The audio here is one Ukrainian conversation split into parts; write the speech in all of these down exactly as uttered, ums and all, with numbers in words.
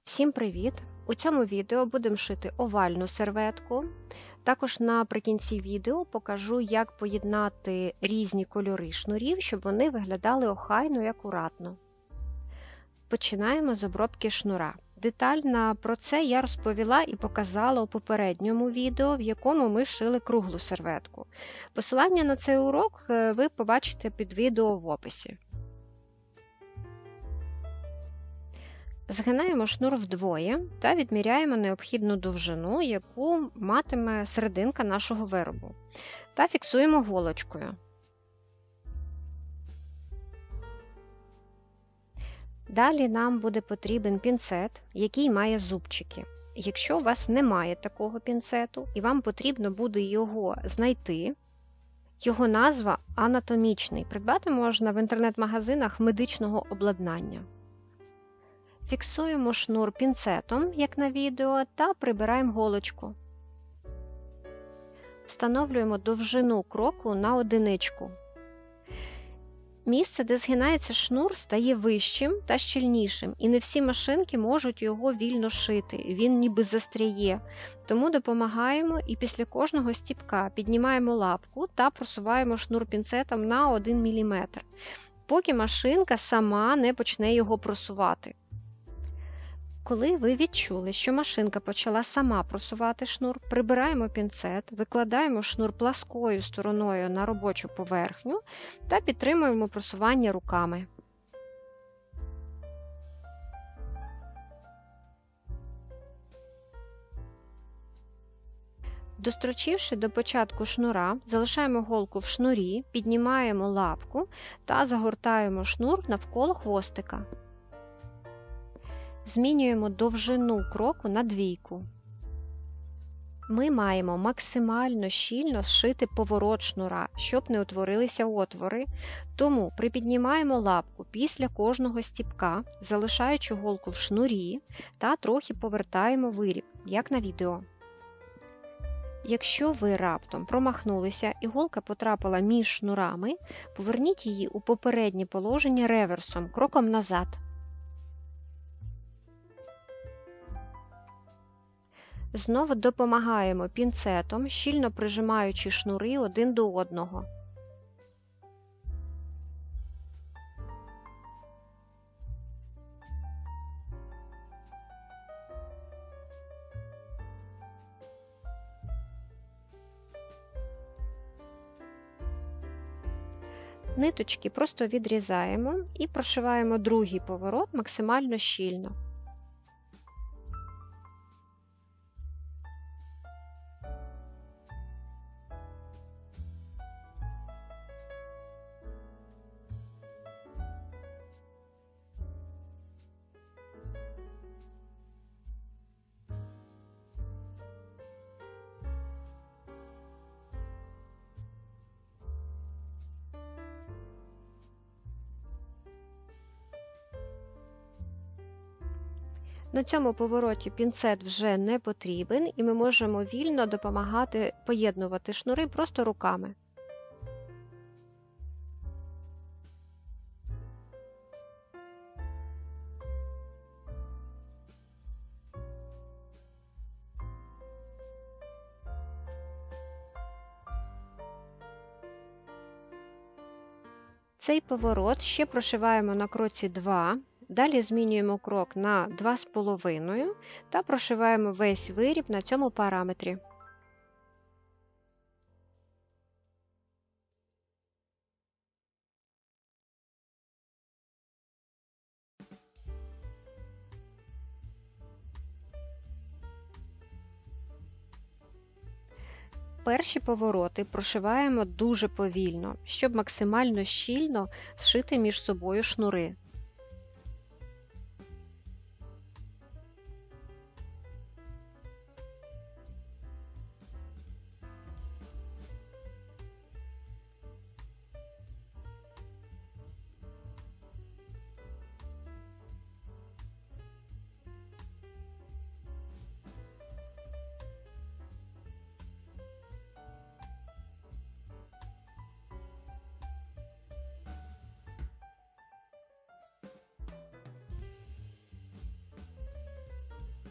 Всім привіт! У цьому відео будемо шити овальну серветку. Також наприкінці відео покажу, як поєднати різні кольори шнурів, щоб вони виглядали охайно і акуратно. Починаємо з обробки шнура. Детально про це я розповіла і показала у попередньому відео, в якому ми шили круглу серветку. Посилання на цей урок ви побачите під відео в описі. Згинаємо шнур вдвоє та відміряємо необхідну довжину, яку матиме серединка нашого виробу, та фіксуємо голочкою. Далі нам буде потрібен пінцет, який має зубчики. Якщо у вас немає такого пінцету і вам потрібно буде його знайти, його назва анатомічний. Придбати можна в інтернет-магазинах медичного обладнання. Фіксуємо шнур пінцетом, як на відео, та прибираємо голочку. Встановлюємо довжину кроку на одиничку. Місце, де згинається шнур, стає вищим та щільнішим, і не всі машинки можуть його вільно шити, він ніби застряє. Тому допомагаємо і після кожного стіпка піднімаємо лапку та просуваємо шнур пінцетом на один міліметр, поки машинка сама не почне його просувати. Коли ви відчули, що машинка почала сама просувати шнур, прибираємо пінцет, викладаємо шнур пласкою стороною на робочу поверхню та підтримуємо просування руками. Дострочивши до початку шнура, залишаємо голку в шнурі, піднімаємо лапку та загортаємо шнур навколо хвостика. Змінюємо довжину кроку на двійку. Ми маємо максимально щільно зшити поворот шнура, щоб не утворилися отвори, тому припіднімаємо лапку після кожного стіпка, залишаючи голку в шнурі, та трохи повертаємо виріб, як на відео. Якщо ви раптом промахнулися і голка потрапила між шнурами, поверніть її у попереднє положення реверсом, кроком назад. Знову допомагаємо пінцетом, щільно прижимаючи шнури один до одного. Ниточки просто відрізаємо і прошиваємо другий поворот максимально щільно. На цьому повороті пінцет вже не потрібен, і ми можемо вільно допомагати поєднувати шнури просто руками. Цей поворот ще прошиваємо на кроці два. Далі змінюємо крок на два з половиною та прошиваємо весь виріб на цьому параметрі. Перші повороти прошиваємо дуже повільно, щоб максимально щільно зшити між собою шнури.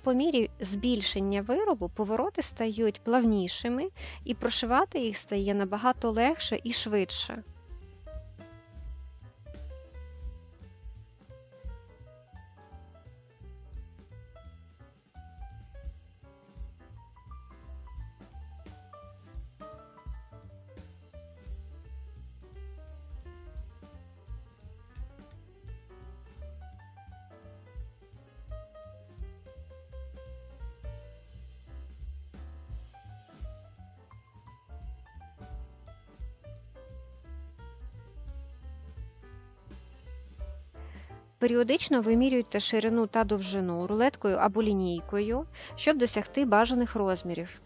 по мірі збільшення виробу повороти стають плавнішими і прошивати їх стає набагато легше і швидше. Періодично вимірюйте ширину та довжину рулеткою або лінійкою, щоб досягти бажаних розмірів.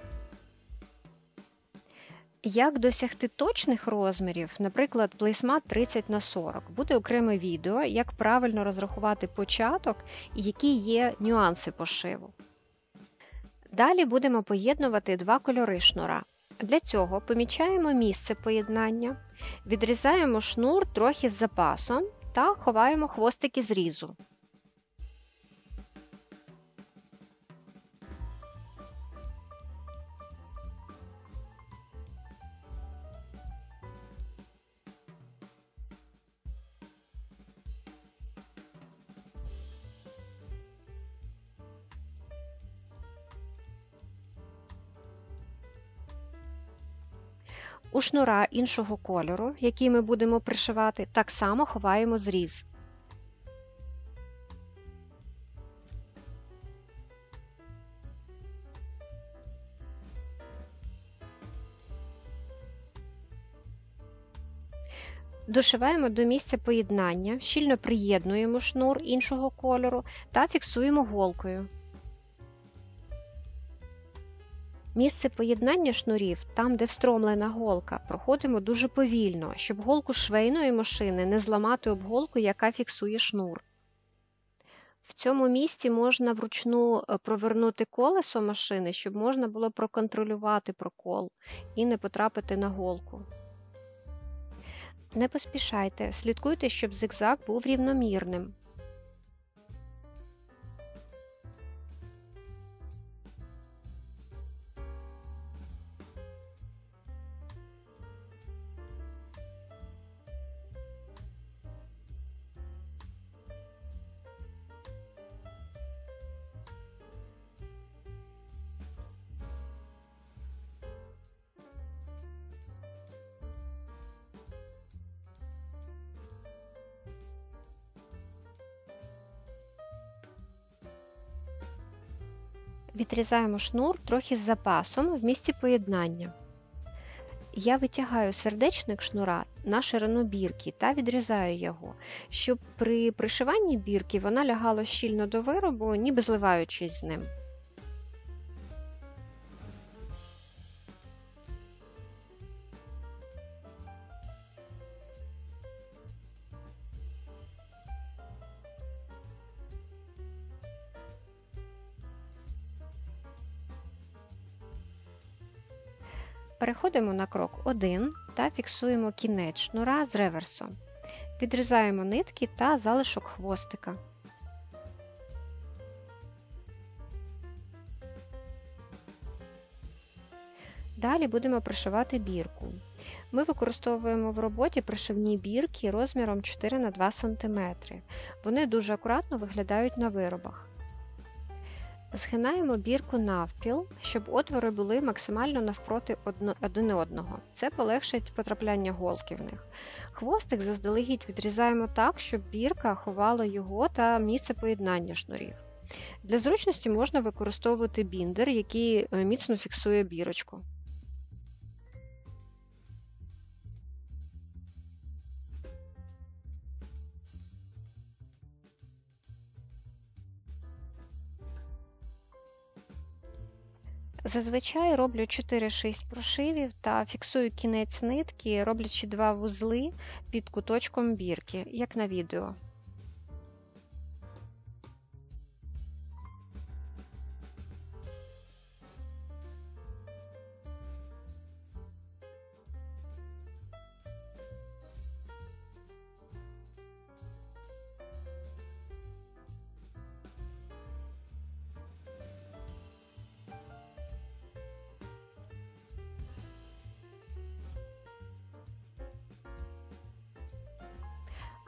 Як досягти точних розмірів, наприклад, плейсмат тридцять на сорок, буде окреме відео, як правильно розрахувати початок і які є нюанси пошиву. Далі будемо поєднувати два кольори шнура. Для цього помічаємо місце поєднання, відрізаємо шнур трохи з запасом та ховаємо хвостики зрізу. У шнура іншого кольору, який ми будемо пришивати, так само ховаємо зріз. Дошиваємо до місця поєднання, щільно приєднуємо шнур іншого кольору та фіксуємо голкою. Місце поєднання шнурів, там де встромлена голка, проходимо дуже повільно, щоб голку швейної машини не зламати об голку, яка фіксує шнур. В цьому місці можна вручну провернути колесо машини, щоб можна було проконтролювати прокол і не потрапити на голку. Не поспішайте, слідкуйте, щоб зигзаг був рівномірним. Відрізаємо шнур трохи з запасом в місці поєднання. Я витягаю сердечник шнура на ширину бірки та відрізаю його, щоб при пришиванні бірки вона лягала щільно до виробу, ніби зливаючись з ним. Переходимо на крок один та фіксуємо кінець шнура з реверсом. Відрізаємо нитки та залишок хвостика. Далі будемо пришивати бірку. Ми використовуємо в роботі пришивні бірки розміром чотири на два сантиметри. Вони дуже акуратно виглядають на виробах. Згинаємо бірку навпіл, щоб отвори були максимально навпроти один одного. Це полегшить потрапляння голки в них. Хвостик заздалегідь відрізаємо так, щоб бірка ховала його та місце поєднання шнурів. Для зручності можна використовувати біндер, який міцно фіксує бірочку. Зазвичай роблю чотири-шість прошивів та фіксую кінець нитки, роблячи два вузли під куточком бірки, як на відео.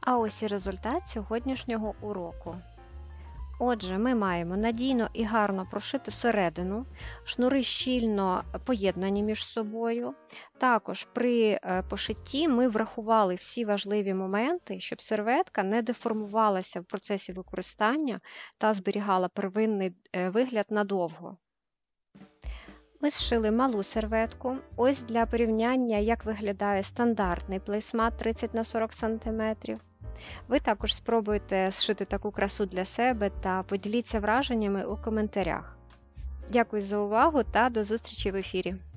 А ось і результат сьогоднішнього уроку. Отже, ми маємо надійно і гарно прошиту середину, шнури щільно поєднані між собою. Також при пошитті ми врахували всі важливі моменти, щоб серветка не деформувалася в процесі використання та зберігала первинний вигляд надовго. Ми зшили малу серветку. Ось для порівняння, як виглядає стандартний плейсмат тридцять на сорок сантиметрів. Ви також спробуйте зшити таку красу для себе та поділіться враженнями у коментарях. Дякую за увагу та до зустрічі в ефірі!